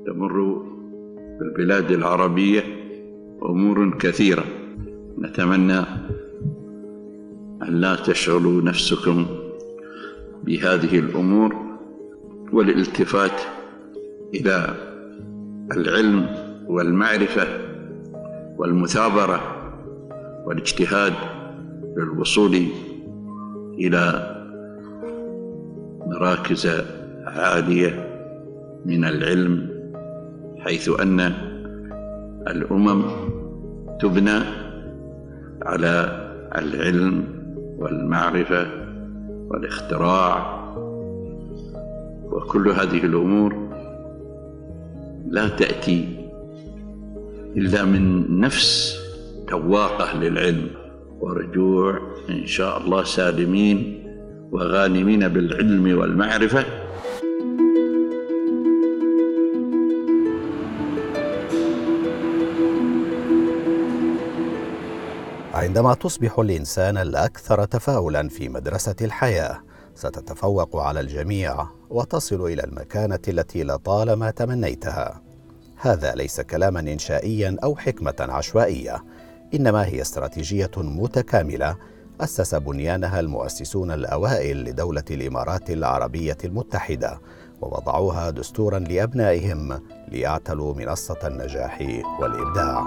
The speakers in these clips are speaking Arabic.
تمر في البلاد العربية أمور كثيرة، نتمنى أن لا تشغلوا نفسكم بهذه الأمور، والالتفات إلى العلم والمعرفة والمثابرة والاجتهاد للوصول إلى مراكز عالية من العلم، حيث أن الأمم تبنى على العلم والمعرفة والاختراع، وكل هذه الأمور لا تأتي إلا من نفس تواقة للعلم ورجوع إن شاء الله سالمين وغانمين بالعلم والمعرفة. عندما تصبح الإنسان الأكثر تفاؤلاً في مدرسة الحياة، ستتفوق على الجميع وتصل إلى المكانة التي لطالما تمنيتها. هذا ليس كلاما إنشائيا أو حكمة عشوائية، إنما هي استراتيجية متكاملة أسس بنيانها المؤسسون الأوائل لدولة الإمارات العربية المتحدة، ووضعوها دستورا لأبنائهم ليعتلوا منصة النجاح والإبداع.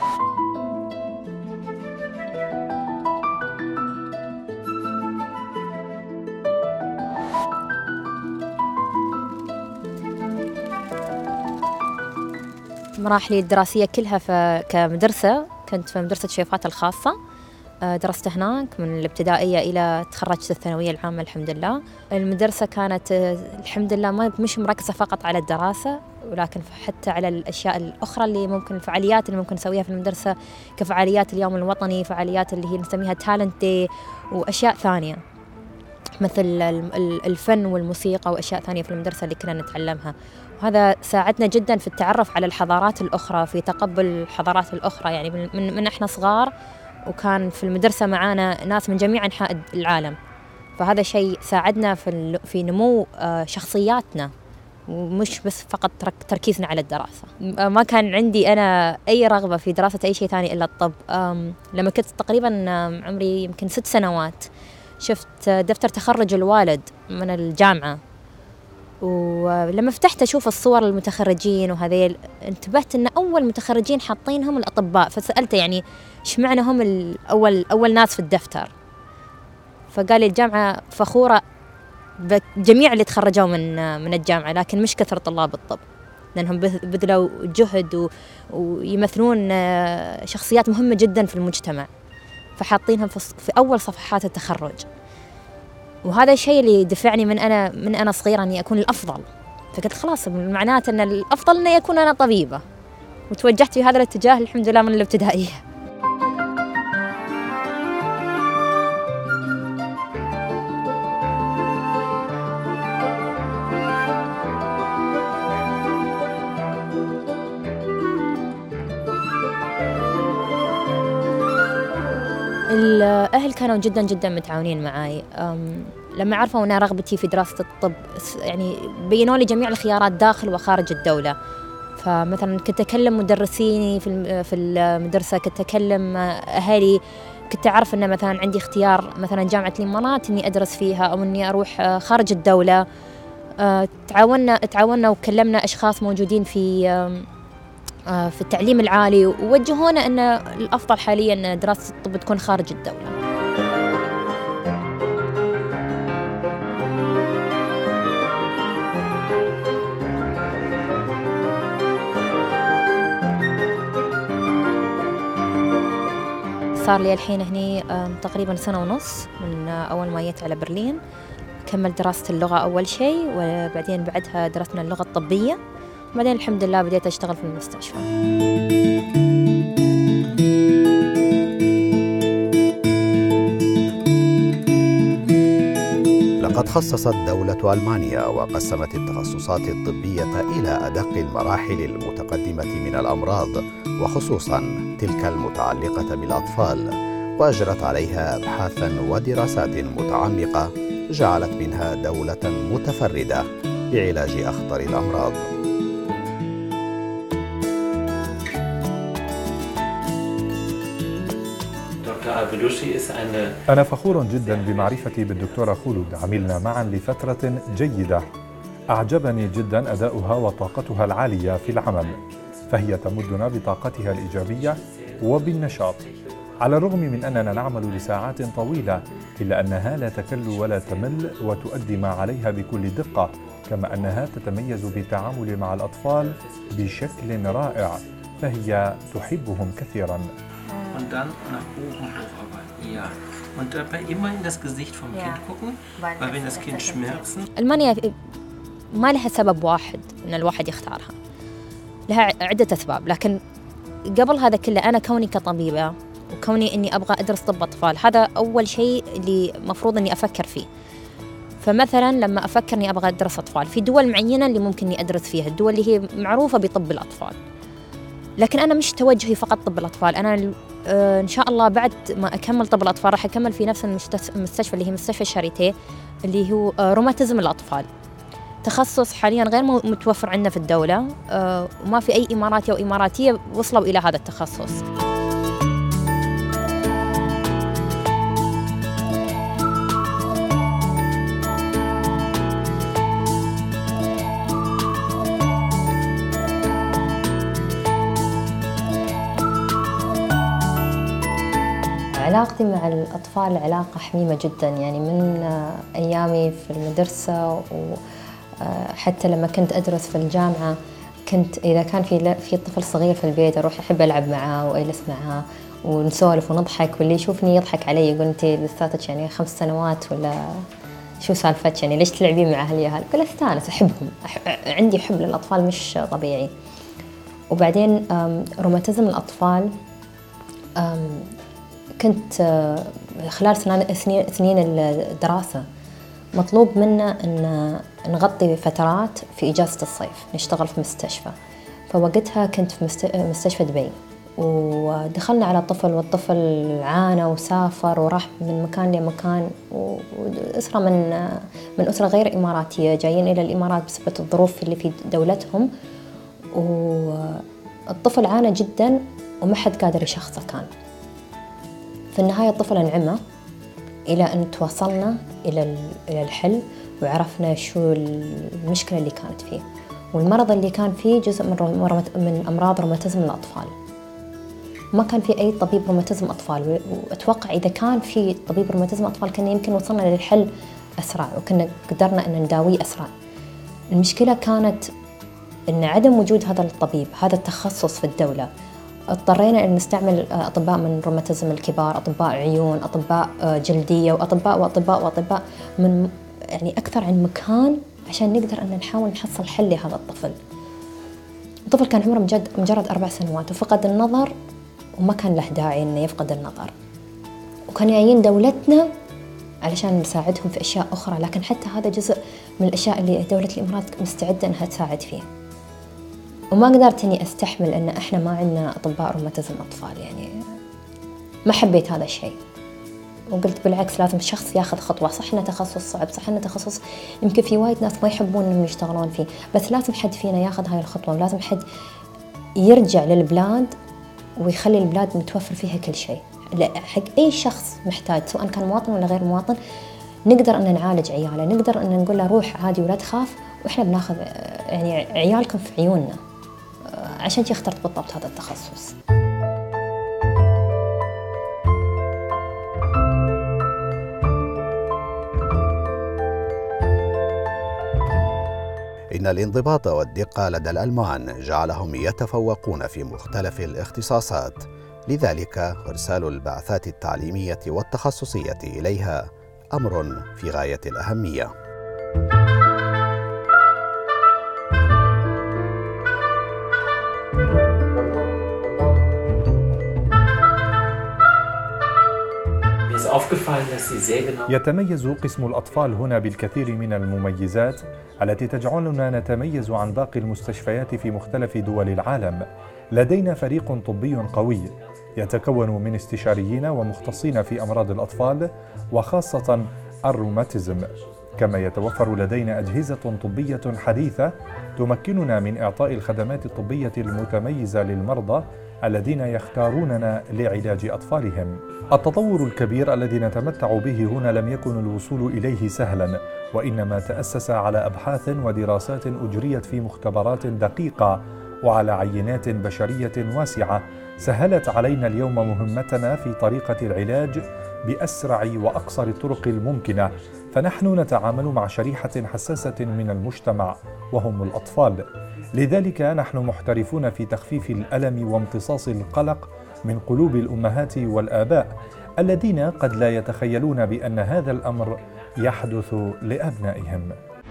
مراحلي الدراسية كلها كمدرسة كنت في مدرسة شيفات الخاصة، درست هناك من الابتدائية إلى تخرجت الثانوية العامة الحمد لله. المدرسة كانت الحمد لله مش مركزة فقط على الدراسة، ولكن حتى على الأشياء الأخرى اللي ممكن الفعاليات اللي ممكن نسويها في المدرسة، كفعاليات اليوم الوطني، فعاليات اللي هي نسميها تالنت دي، وأشياء ثانية مثل الفن والموسيقى وأشياء ثانية في المدرسة اللي كنا نتعلمها. وهذا ساعدنا جدا في التعرف على الحضارات الأخرى، في تقبل الحضارات الأخرى، يعني من إحنا صغار وكان في المدرسة معانا ناس من جميع أنحاء العالم، فهذا شيء ساعدنا في نمو شخصياتنا، ومش بس فقط تركيزنا على الدراسة. ما كان عندي أنا أي رغبة في دراسة أي شيء ثاني إلا الطب. لما كنت تقريبا عمري يمكن 6 سنوات شفت دفتر تخرج الوالد من الجامعة، ولما فتحت أشوف الصور المتخرجين وهذيل انتبهت أن أول متخرجين حاطينهم الأطباء، فسألته يعني إيش معنى هم أول ناس في الدفتر؟ فقال لي الجامعة فخورة بجميع اللي تخرجوا من الجامعة، لكن مش كثر طلاب الطب، لأنهم بذلوا جهد ويمثلون شخصيات مهمة جدا في المجتمع، فحاطينهم في أول صفحات التخرج. وهذا الشيء اللي دفعني من أنا صغيرة أني أكون الأفضل، فقلت خلاص معناته أن الأفضل أني أكون أنا طبيبة، وتوجهت في هذا الاتجاه الحمد لله من الابتدائية. الأهل كانوا جدا جدا متعاونين معي. لما عرفوا أن رغبتي في دراسة الطب يعني بينوا لي جميع الخيارات داخل وخارج الدولة. فمثلا كنت أكلم مدرسيني في المدرسة، كنت أكلم أهلي، كنت أعرف أن مثلا عندي اختيار مثلا جامعة الإمارات إني أدرس فيها أو إني أروح خارج الدولة. تعاوننا وكلمنا أشخاص موجودين في التعليم العالي، ووجهونا أن الأفضل حالياً أن دراسة الطب تكون خارج الدولة. صار لي الحين هني تقريباً 1.5 سنة من أول ما جيت على برلين. كمل دراسة اللغة أول شيء، وبعدين بعدها درسنا اللغة الطبية، بعدين الحمد لله بديت أشتغل في المستشفى. لقد خصصت دولة ألمانيا وقسمت التخصصات الطبية إلى أدق المراحل المتقدمة من الأمراض، وخصوصاً تلك المتعلقة بالأطفال، وأجرت عليها أبحاثاً ودراسات متعمقة جعلت منها دولة متفردة بعلاج أخطر الأمراض. أنا فخور جدا بمعرفتي بالدكتورة خلود. عملنا معا لفترة جيدة. أعجبني جدا أداؤها وطاقتها العالية في العمل، فهي تمدنا بطاقتها الإيجابية وبالنشاط. على الرغم من أننا نعمل لساعات طويلة إلا أنها لا تكل ولا تمل وتؤدي ما عليها بكل دقة، كما أنها تتميز بالتعامل مع الأطفال بشكل رائع، فهي تحبهم كثيرا. المانيا ما لها سبب واحد ان الواحد يختارها، لها عدة اسباب، لكن قبل هذا كله انا كوني كطبيبة وكوني اني ابغى ادرس طب اطفال، هذا اول شيء اللي مفروض اني افكر فيه. فمثلا لما افكر اني ابغى ادرس اطفال في دول معينة اللي ممكن اني ادرس فيها، الدول اللي هي معروفة بطب الاطفال، لكن انا مش توجهي فقط طب الاطفال. انا ان شاء الله بعد ما اكمل طب الاطفال راح اكمل في نفس المستشفى اللي هي مستشفى شاريتيه اللي هو روماتيزم الاطفال، تخصص حاليا غير متوفر عندنا في الدولة، وما في أي إماراتي أو إماراتية وصلوا إلى هذا التخصص. علاقتي مع الأطفال علاقة حميمة جدا، يعني من أيامي في المدرسة وحتى لما كنت أدرس في الجامعة، كنت إذا كان في طفل صغير في البيت أروح أحب ألعب معه وأجلس معه ونسولف ونضحك، واللي يشوفني يضحك علي يقول أنت لساتك يعني 5 سنوات ولا شو سالفتك، يعني ليش تلعبين مع هاليهال؟ أقول أستانس أحبهم، عندي حب للأطفال مش طبيعي. وبعدين روماتيزم الأطفال كنت خلال سنين الدراسة مطلوب منا أن نغطي فترات في إجازة الصيف، نشتغل في مستشفى. فوقتها كنت في مستشفى دبي، ودخلنا على طفل، والطفل عانى وسافر وراح من مكان لمكان، وأسرة من أسرة غير إماراتية جايين إلى الإمارات بسبب الظروف اللي في دولتهم، والطفل عانى جدا وما حد قادر يشخصه. كان في النهاية الطفل انعمى إلى أن توصلنا إلى الحل وعرفنا شو المشكلة اللي كانت فيه، والمرض اللي كان فيه جزء من أمراض روماتيزم الأطفال. ما كان في أي طبيب روماتيزم أطفال، وأتوقع إذا كان في طبيب روماتيزم أطفال كنا يمكن وصلنا للحل أسرع وكنا قدرنا أن نداويه أسرع. المشكلة كانت أن عدم وجود هذا الطبيب، هذا التخصص في الدولة. اضطرينا أن نستعمل أطباء من روماتيزم الكبار، أطباء عيون، أطباء جلدية، وأطباء من يعني أكثر عن مكان عشان نقدر أن نحاول نحصل حل لهذا الطفل. الطفل كان عمره مجرد 4 سنوات وفقد النظر، وما كان له داعي أنه يفقد النظر، وكان جايين دولتنا علشان نساعدهم في أشياء أخرى، لكن حتى هذا جزء من الأشياء اللي دولة الإمارات مستعدة أنها تساعد فيه. وما قدرت إني أستحمل أن إحنا ما عندنا أطباء روماتيزم أطفال، يعني ما حبيت هذا الشيء، وقلت بالعكس لازم الشخص ياخذ خطوة. صح إنه تخصص صعب، صح إنه تخصص يمكن في وايد ناس ما يحبون إنهم يشتغلون فيه، بس لازم حد فينا ياخذ هاي الخطوة، ولازم حد يرجع للبلاد ويخلي البلاد متوفر فيها كل شيء حق أي شخص محتاج، سواء كان مواطن ولا غير مواطن. نقدر أن نعالج عياله، نقدر أن نقول له روح عادي ولا تخاف، وإحنا بناخذ يعني عيالكم في عيوننا. عشان اخترت بالضبط هذا التخصص. إن الانضباط والدقة لدى الألمان جعلهم يتفوقون في مختلف الاختصاصات، لذلك إرسال البعثات التعليمية والتخصصية إليها أمر في غاية الأهمية. يتميز قسم الأطفال هنا بالكثير من المميزات التي تجعلنا نتميز عن باقي المستشفيات في مختلف دول العالم. لدينا فريق طبي قوي يتكون من استشاريين ومختصين في أمراض الأطفال وخاصة الروماتيزم، كما يتوفر لدينا أجهزة طبية حديثة تمكننا من إعطاء الخدمات الطبية المتميزة للمرضى الذين يختاروننا لعلاج أطفالهم. التطور الكبير الذي نتمتع به هنا لم يكن الوصول إليه سهلا، وإنما تأسس على أبحاث ودراسات أجريت في مختبرات دقيقة وعلى عينات بشرية واسعة سهلت علينا اليوم مهمتنا في طريقة العلاج بأسرع وأقصر الطرق الممكنة. فنحن نتعامل مع شريحة حساسة من المجتمع وهم الأطفال، لذلك نحن محترفون في تخفيف الألم وامتصاص القلق من قلوب الأمهات والآباء الذين قد لا يتخيلون بأن هذا الأمر يحدث لأبنائهم.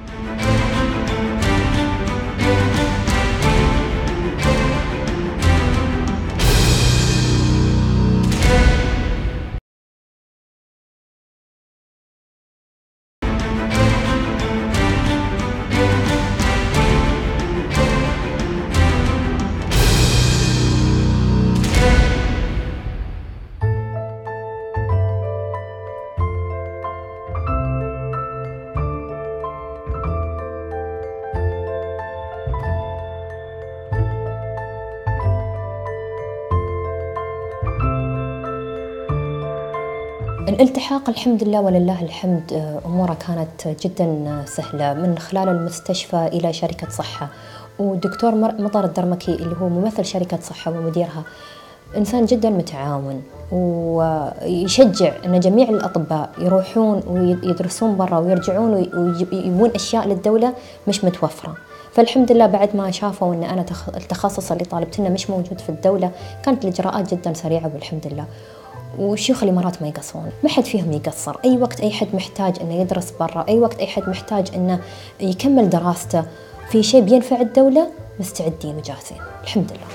الالتحاق الحمد لله ولله الحمد أموره كانت جدا سهلة، من خلال المستشفى إلى شركة صحة، ودكتور مطر الدرمكي اللي هو ممثل شركة صحة ومديرها إنسان جدا متعاون ويشجع أن جميع الأطباء يروحون ويدرسون برا ويرجعون ويجيبون أشياء للدولة مش متوفرة. فالحمد لله بعد ما شافوا أن أنا التخصص اللي طالبتنا مش موجود في الدولة كانت الإجراءات جدا سريعة والحمد لله. وشيوخ الإمارات ما يقصرون، ما حد فيهم يقصر. أي وقت أي حد محتاج إنه يدرس برا، أي وقت أي حد محتاج إنه يكمل دراسته في شيء بينفع الدولة، مستعدين وجاهزين الحمد لله.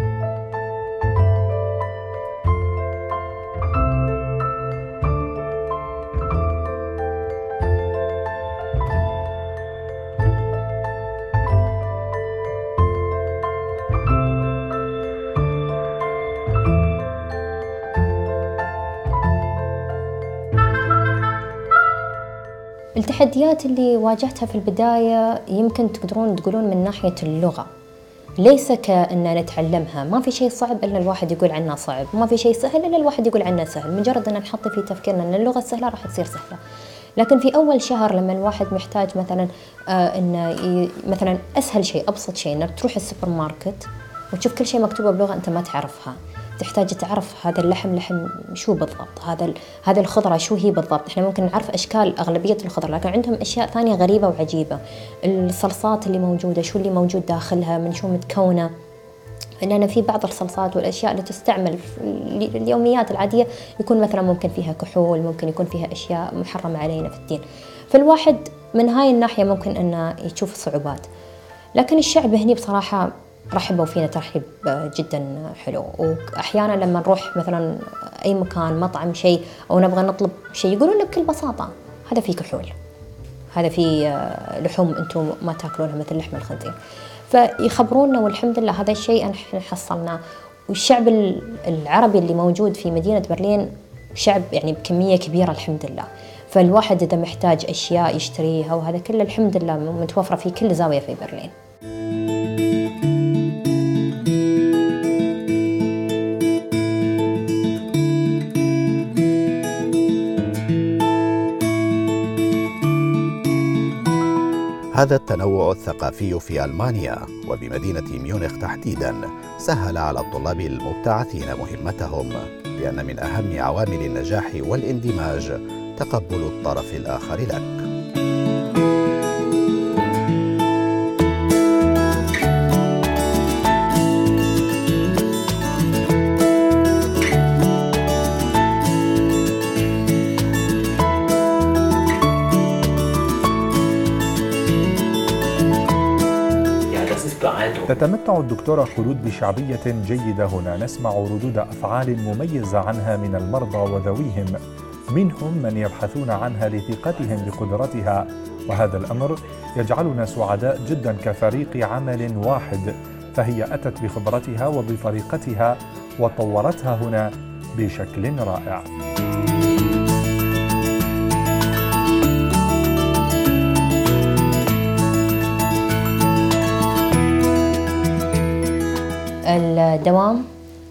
التحديات اللي واجهتها في البداية يمكن تقدرون تقولون من ناحية اللغة، ليس كأن نتعلمها، ما في شيء صعب إلا الواحد يقول عنه صعب، ما في شيء سهل إلا الواحد يقول عنه سهل، مجرد أن نحط في تفكيرنا أن اللغة السهلة راح تصير سهلة. لكن في أول شهر لما الواحد محتاج مثلا مثلا أسهل شيء أبسط شيء إنك تروح السوبر ماركت وتشوف كل شيء مكتوبة بلغة أنت ما تعرفها، تحتاج تعرف هذا اللحم لحم شو بالضبط، هذا الخضرة شو هي بالضبط. احنا ممكن نعرف أشكال أغلبية الخضرة لكن عندهم أشياء ثانية غريبة وعجيبة. الصلصات اللي موجودة شو اللي موجود داخلها، من شو متكونة، لأن في بعض الصلصات والأشياء اللي تستعمل في اليوميات العادية يكون مثلا ممكن فيها كحول، ممكن يكون فيها أشياء محرمة علينا في الدين. فالواحد من هاي الناحية ممكن أنه يشوف صعوبات، لكن الشعب هني بصراحة رحبوا فينا ترحيب جدا حلو. وأحيانا لما نروح مثلا أي مكان مطعم شيء أو نبغى نطلب شيء يقولون لنا بكل بساطة هذا فيه كحول، هذا فيه لحوم أنتم ما تأكلونها مثل لحم الخنزير، فيخبرونا والحمد لله هذا الشيء نحن حصلناه. والشعب العربي اللي موجود في مدينة برلين شعب يعني بكمية كبيرة الحمد لله، فالواحد إذا محتاج أشياء يشتريها وهذا كله الحمد لله متوفرة في كل زاوية في برلين. هذا التنوع الثقافي في ألمانيا وبمدينة ميونخ تحديداً سهل على الطلاب المبتعثين مهمتهم، لأن من أهم عوامل النجاح والاندماج تقبل الطرف الآخر لك. تتمتع الدكتورة خلود بشعبية جيدة هنا، نسمع ردود أفعال مميزة عنها من المرضى وذويهم، منهم من يبحثون عنها لثقتهم بقدرتها، وهذا الأمر يجعلنا سعداء جدا كفريق عمل واحد، فهي أتت بخبرتها وبطريقتها وطورتها هنا بشكل رائع. الدوام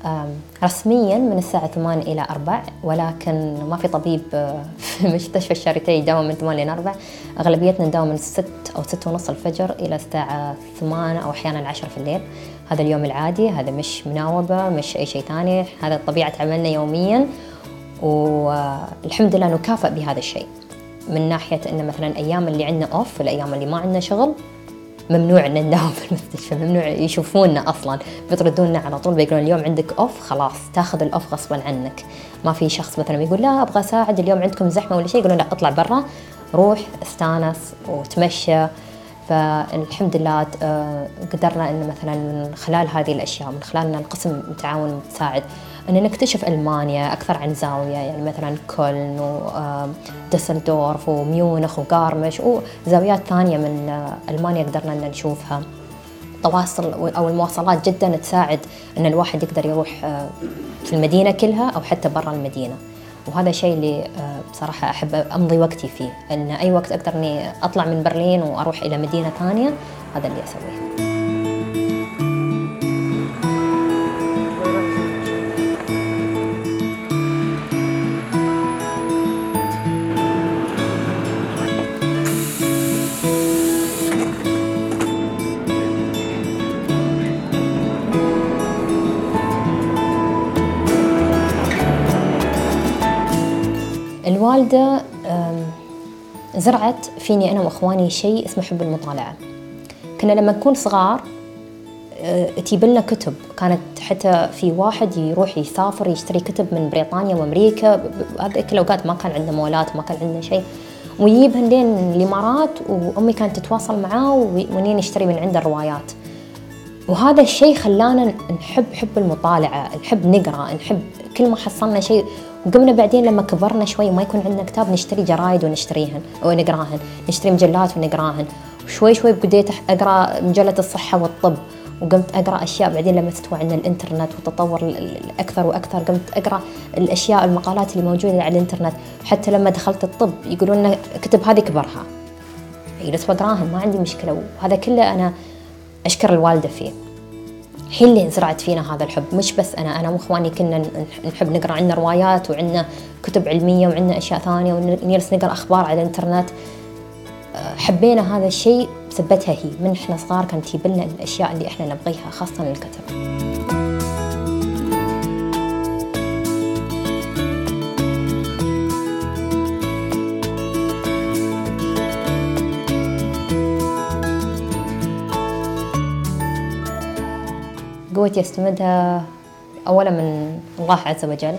رسمياً من الساعة 8 إلى 4، ولكن ما في طبيب في مستشفى الشاريتي يداوم من 8 إلى 4. أغلبيتنا نداوم من 6 أو 6:30 الفجر إلى الساعة 8 أو أحياناً 10 في الليل. هذا اليوم العادي، هذا مش مناوبة، مش أي شيء ثاني، هذا طبيعة عملنا يومياً، والحمد لله نكافئ بهذا الشيء. من ناحية إن مثلاً أيام اللي عندنا أوف، الأيام اللي ما عندنا شغل، ممنوع ان نداوم في المستشفى، ممنوع يشوفونا اصلا، بيطردونا على طول، بيقولون اليوم عندك اوف، خلاص تاخذ الاوف غصبا عنك. ما في شخص مثلا يقول لا ابغى اساعد اليوم عندكم زحمه ولا شيء، يقولون لا اطلع برا، روح استانس وتمشى. فالحمد لله قدرنا ان مثلا من خلال هذه الاشياء، من خلال ان القسم متعاون متساعد، ان نكتشف المانيا اكثر عن زاويه، يعني مثلا كولن ودسلدورف وميونخ وغارمش وزاويات ثانيه من المانيا قدرنا ان نشوفها. تواصل او المواصلات جدا تساعد ان الواحد يقدر يروح في المدينه كلها او حتى برا المدينه، وهذا شيء اللي بصراحة أحب أمضي وقتي فيه، أن أي وقت أقدر أني أطلع من برلين وأروح إلى مدينة ثانية، هذا اللي أسويه. الوالدة زرعت فيني أنا وأخواني شيء اسمه حب المطالعة. كنا لما نكون صغار تجيب لنا كتب، كانت حتى في واحد يروح يسافر يشتري كتب من بريطانيا وأمريكا، هذيك الأوقات ما كان عندنا مولات، ما كان عندنا شيء، ويجيبها لين الإمارات، وأمي كانت تتواصل معاه ونين نشتري من عنده الروايات. وهذا الشيء خلانا نحب المطالعة، نحب نقرأ، نحب كل ما حصلنا شيء. وقمنا بعدين لما كبرنا شوي ما يكون عندنا كتاب، نشتري جرايد ونشتريهن ونقراهن، نشتري مجلات ونقراهن. وشوي شوي بديت أقرأ مجلة الصحة والطب، وقمت أقرأ أشياء. بعدين لما استوى عندنا الإنترنت وتطور أكثر وأكثر، قمت أقرأ الأشياء المقالات اللي موجودة على الإنترنت. حتى لما دخلت الطب يقولون لنا كتب هذه كبرها، جلست بقراهن ما عندي مشكلة. وهذا كله أنا أشكر الوالدة فيه، هي اللي زرعت فينا هذا الحب. مش بس أنا وإخواني كنا نحب نقرأ، عندنا روايات وعندنا كتب علمية وعندنا أشياء ثانية، ونجلس نقرأ أخبار على الإنترنت. حبينا هذا الشيء بسبتها هي، من إحنا صغار كانت تجيب لنا الأشياء اللي إحنا نبغيها، خاصة الكتب. قوتي استمدها أولا من الله عز وجل،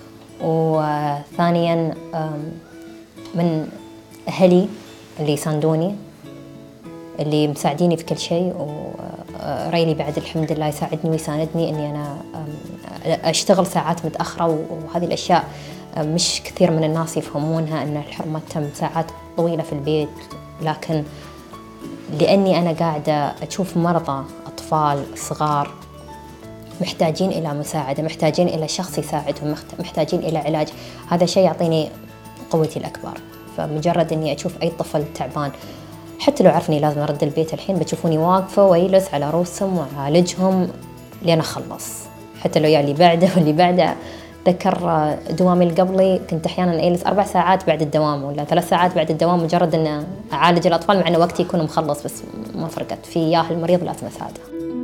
وثانيا من أهلي اللي يساندوني، اللي مساعديني في كل شيء، وريلي بعد الحمد لله يساعدني ويساندني إني أنا أشتغل ساعات متأخرة. وهذه الأشياء مش كثير من الناس يفهمونها، أن الحرمة تم ساعات طويلة في البيت، لكن لأني أنا قاعدة أشوف مرضى أطفال صغار محتاجين إلى مساعدة، محتاجين إلى شخص يساعدهم، محتاجين إلى علاج، هذا شيء يعطيني قوتي الأكبر. فمجرد إني أشوف أي طفل تعبان، حتى لو عرفني لازم أرد البيت الحين، بتشوفوني واقفة وأجلس على رؤوسهم وأعالجهم لين أخلص، حتى لو اللي بعده واللي بعده. ذكر دوامي اللي قبلي كنت أحياناً أجلس 4 ساعات بعد الدوام ولا 3 ساعات بعد الدوام، مجرد إن أعالج الأطفال، مع إن وقتي يكون مخلص، بس ما فرقت في ياه المريض لازم أساعده.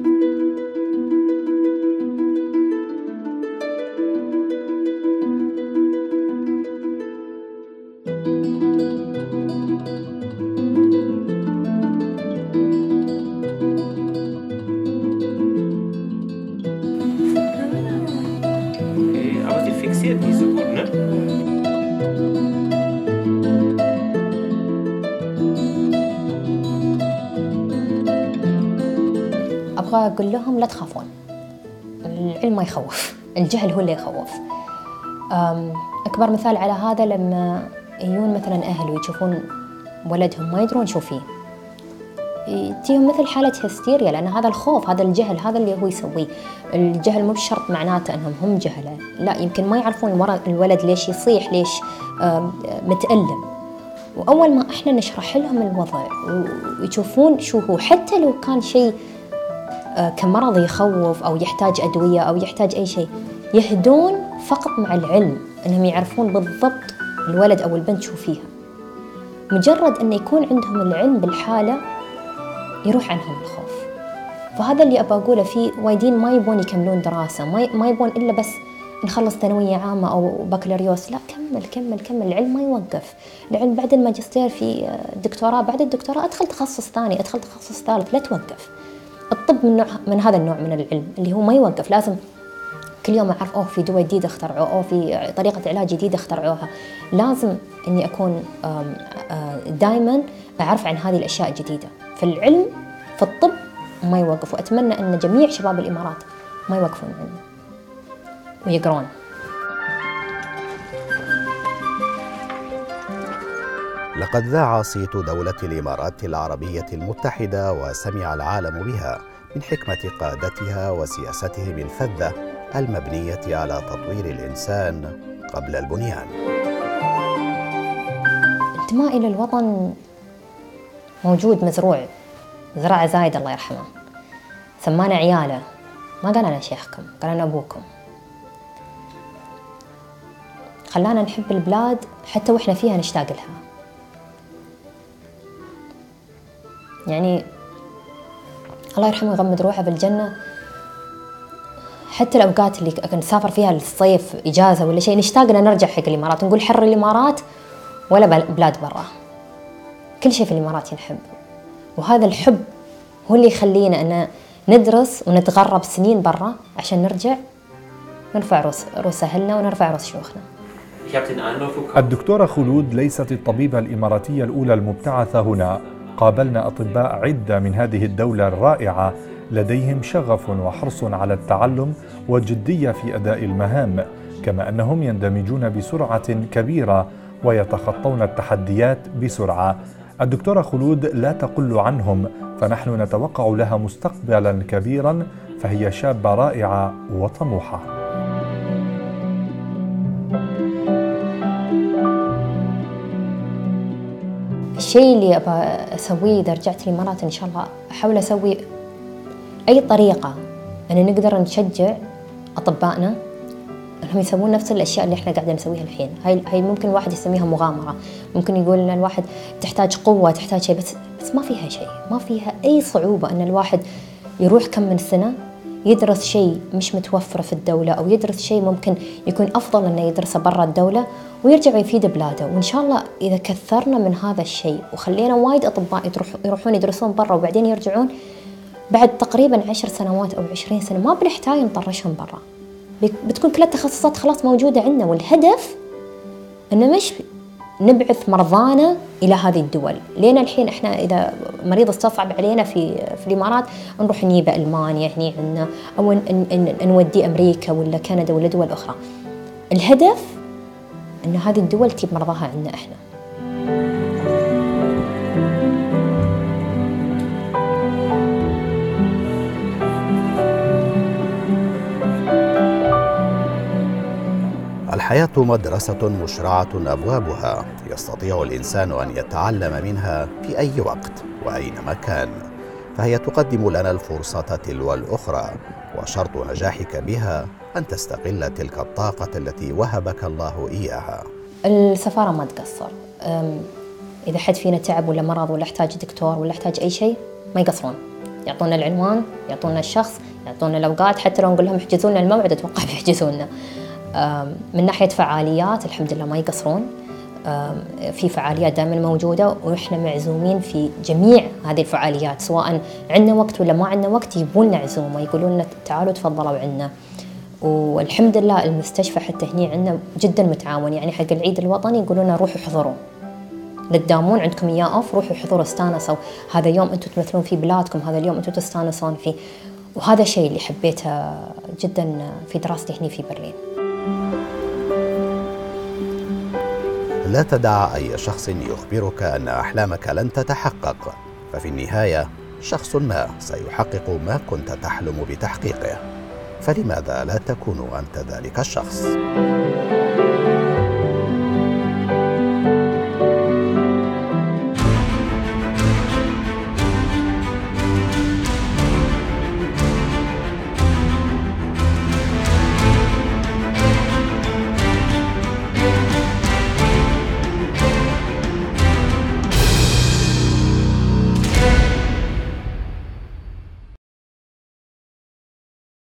أبغى أقول لهم لا تخافون، العلم ما يخوف، الجهل هو اللي يخوف. أكبر مثال على هذا لما يجون مثلا أهل ويشوفون ولدهم ما يدرون شو فيه، تجيهم مثل حالة هستيريا، لأن هذا الخوف، هذا الجهل، هذا اللي هو يسويه. الجهل مو بشرط معناته أنهم هم جهلة، لا، يمكن ما يعرفون الولد ليش يصيح، ليش متألم. وأول ما إحنا نشرح لهم الوضع ويشوفون شو هو، حتى لو كان شيء كمرض يخوف أو يحتاج أدوية أو يحتاج أي شيء، يهدون فقط مع العلم، أنهم يعرفون بالضبط الولد أو البنت شو فيها. مجرد أن يكون عندهم العلم بالحالة يروح عنهم الخوف. فهذا اللي أبغى أقوله، في وايدين ما يبون يكملون دراسة، ما يبون إلا بس نخلص ثانوية عامة أو بكالوريوس. لا، كمل كمل كمل، العلم ما يوقف. العلم بعد الماجستير في الدكتوراه، بعد الدكتوراه أدخل تخصص ثاني، أدخل تخصص ثالث، لا توقف. الطب من هذا النوع من العلم اللي هو ما يوقف، لازم كل يوم أعرف في دواء جديد اخترعوه، أو في طريقة علاج جديدة اخترعوها. لازم إني أكون دائما أعرف عن هذه الأشياء الجديدة. فالعلم في الطب ما يوقف، وأتمنى أن جميع شباب الإمارات ما يوقفون عنه ويقرون. لقد ذاع صيت دولة الإمارات العربية المتحدة وسمع العالم بها من حكمة قادتها وسياستهم الفذة المبنية على تطوير الإنسان قبل البنيان. انتمائي للوطن موجود، مزروع، زرع زايد الله يرحمه، سمانا عياله، ما قال أنا شيخكم، قال أنا أبوكم. خلانا نحب البلاد حتى وإحنا فيها نشتاق لها. يعني الله يرحمه ويغمد روحه بالجنة، حتى الأوقات اللي نسافر فيها للصيف إجازة ولا شيء نشتاق أن نرجع حق الإمارات، نقول حر الإمارات ولا بلاد برا، كل شيء في الإمارات ينحب. وهذا الحب هو اللي يخلينا أن ندرس ونتغرب سنين برا عشان نرجع نرفع روس أهلنا ونرفع روس شيوخنا. الدكتورة خلود ليست الطبيبة الإماراتية الأولى المبتعثة هنا. قابلنا أطباء عدة من هذه الدولة الرائعة لديهم شغف وحرص على التعلم وجدية في أداء المهام، كما أنهم يندمجون بسرعة كبيرة ويتخطون التحديات بسرعة. الدكتورة خلود لا تقل عنهم، فنحن نتوقع لها مستقبلا كبيرا، فهي شابة رائعة وطموحة. الشيء اللي أبغى أسويه إذا رجعت الإمارات إن شاء الله، أحاول أسوي أي طريقة أن نقدر نشجع أطبائنا أنهم يسوون نفس الأشياء اللي إحنا قاعدين نسويها الحين. هاي ممكن الواحد يسميها مغامرة، ممكن يقول إن الواحد تحتاج قوة، تحتاج شيء، بس ما فيها شيء، ما فيها أي صعوبة أن الواحد يروح كم من سنة يدرس شيء مش متوفر في الدولة، أو يدرس شيء ممكن يكون أفضل أنه يدرسه برا الدولة ويرجع يفيد بلاده. وإن شاء الله إذا كثرنا من هذا الشيء وخلينا وايد أطباء يروحون يدرسون برا وبعدين يرجعون بعد تقريبا 10 سنوات أو 20 سنة، ما بنحتاج نطرشهم برا، بتكون كل التخصصات خلاص موجودة عندنا. والهدف أنه مش نبعث مرضانا إلى هذه الدول. لين الحين إحنا إذا مريض استصعب علينا في الإمارات نروح نجيبه ألمانيا هني عندنا، أو نودي أمريكا ولا كندا ولا دول أخرى. الهدف أن هذه الدول تجيب مرضاها عندنا إحنا. الحياة مدرسة مشرعة أبوابها، يستطيع الإنسان أن يتعلم منها في أي وقت وأين مكان، فهي تقدم لنا الفرصة تلو الأخرى، وشرط نجاحك بها أن تستغل تلك الطاقة التي وهبك الله إياها. السفارة ما تقصر، إذا حد فينا تعب ولا مرض ولا احتاج دكتور ولا احتاج أي شيء ما يقصرون، يعطونا العنوان، يعطونا الشخص، يعطونا الأوقات. حتى لو نقول لهم احجزوا لنا الموعد أتوقع بيحجزوا لنا. من ناحية فعاليات الحمد لله ما يقصرون، في فعاليات دائما موجودة، وإحنا معزومين في جميع هذه الفعاليات، سواء عندنا وقت ولا ما عندنا وقت يجيبون لنا عزومة، يقولون لنا تعالوا تفضلوا عنا. والحمد لله المستشفى حتى هني عندنا جدا متعاون، يعني حق العيد الوطني يقولون لنا روحوا احضروا، لا تدامون عندكم إياه أوف، روحوا احضروا استانسوا، هذا يوم أنتم تمثلون في بلادكم، هذا اليوم أنتم تستانسون فيه. وهذا الشيء اللي حبيته جدا في دراستي هني في برلين. لا تدع أي شخص يخبرك أن أحلامك لن تتحقق، ففي النهاية شخص ما سيحقق ما كنت تحلم بتحقيقه، فلماذا لا تكون أنت ذلك الشخص؟